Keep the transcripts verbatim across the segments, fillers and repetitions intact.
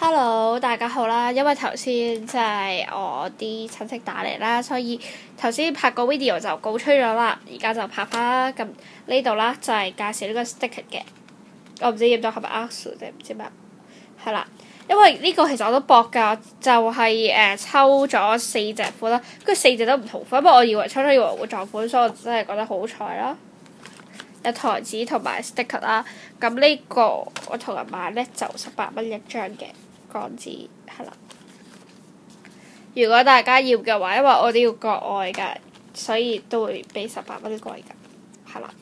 Hello，大家好啦！因為頭先即係我啲親戚打嚟啦，所以頭先拍個 video 就告吹咗啦，而家就拍翻啦。咁呢度啦就係、是、介紹呢個 sticker 嘅，我唔知驗到係咪 Axel 定唔知咩，係啦。因為呢個其實我都博㗎，就係、是、誒、呃、抽咗四隻款啦，跟住四隻都唔同款，不過我以為抽咗以為會撞款，所以我真係覺得好彩啦。有台紙同埋 sticker 啦，咁呢個我同人買咧就十八蚊一張嘅港紙，係啦。如果大家要嘅話，因為我都要國外㗎，所以都會俾十八蚊貴㗎，係啦。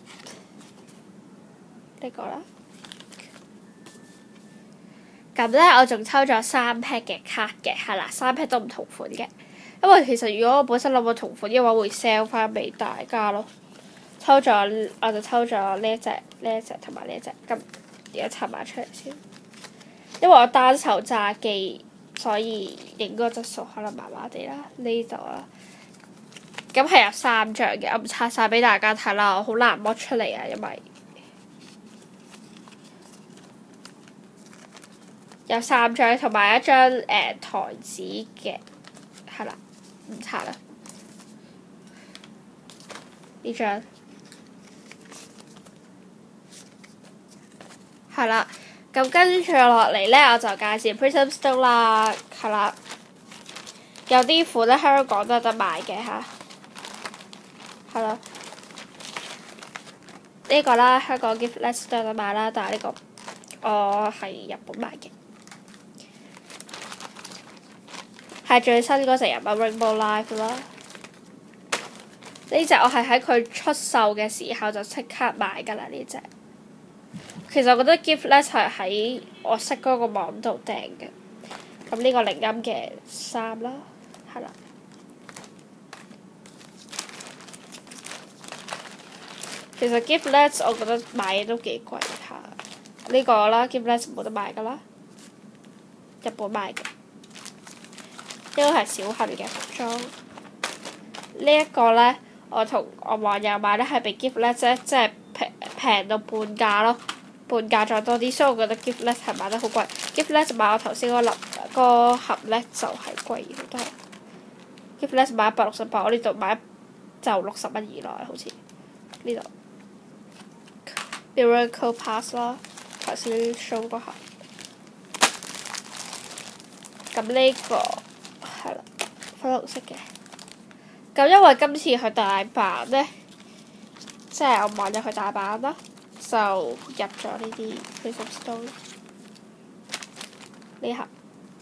呢個啦。咁咧，我仲抽咗三 pack 嘅卡嘅，係啦，三 pack 都唔同款嘅。因為其實如果我本身諗過同款嘅話，會 sell 翻俾大家咯。抽咗我就抽咗呢一隻、呢一隻同埋呢一隻，咁而家拆埋出嚟先。因為我單手揸機，所以影嗰個質素可能麻麻地啦。呢度啦，咁係有三張嘅，我唔拆晒俾大家睇啦，我好難剝出嚟啊，因為有三張同埋一張誒、呃、台紙嘅，係啦，唔拆啦。呢張。係啦，咁跟住落嚟咧，我就介紹 Prism Stone 啦，係啦。有啲款咧香港都有得買嘅嚇，係咯。呢個啦，香港 Giftless 都有得買啦，但係呢個我係日本買嘅，係最新嗰隻日文 Rainbow Life 啦。呢隻我係喺佢出售嘅時候就即刻買㗎啦，呢隻。其實我覺得 Giftless 係喺我識嗰個網度訂嘅，咁呢個鈴音嘅衫啦，係啦。其實 Giftless 我覺得買嘢都幾貴下，呢、這個啦 Giftless 冇得買㗎啦，日本買嘅。呢個係小杏嘅服裝。呢、這、一個咧，我同我網友買咧係比 Giftless 咧，即係平平到半價咯。半價再多啲，所以我覺得 Giftless 係買得好貴。Giftless 買我頭先嗰粒個盒咧就係貴好多。Giftless 買一百六十八，我呢度買就六十蚊以內，好似呢度。Miracle Pass 啦，頭先 show 嗰盒。咁呢、這個係啦，粉紅色嘅。咁因為今次去大阪咧，即係我網友去大阪啦。就入咗呢啲 Prism Stone 呢盒，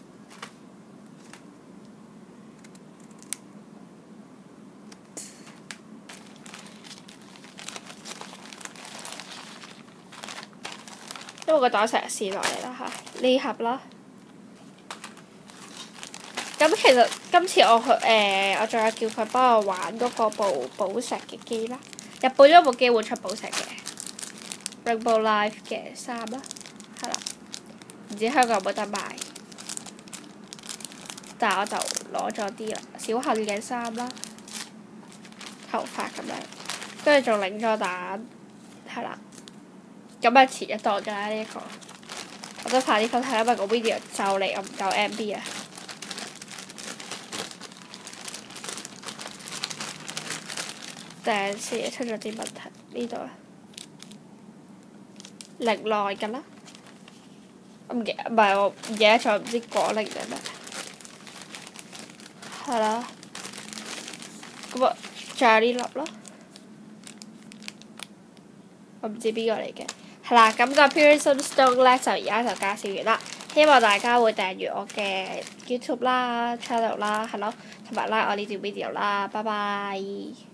因為個袋成日試落嚟啦嚇，呢盒啦。咁其實今次我去誒、呃，我仲有叫佢幫我玩嗰個部寶石嘅機啦。日本有部機會出寶石嘅。Rainbow Life 嘅衫啦，係啦，唔知香港有冇得賣，但係我就攞咗啲啦，小杏嘅衫啦，頭髮咁樣，跟住仲領咗蛋，係啦，咁啊前一代㗎啦呢一個，我都快啲分享，因為個 video 就嚟我唔夠 M B 啊。定先出咗啲問題呢度啊。零內㗎啦，我唔記，唔係我唔記得咗，唔知果零定咩，係啦。咁啊，仲有呢粒咯，我唔知邊個嚟嘅，係啦。咁個 Prism Stone 咧就而家就介紹完啦，希望大家會訂閱我嘅 YouTube 啦、channel 啦，係咯，同埋 like 我呢條 video 啦，拜拜。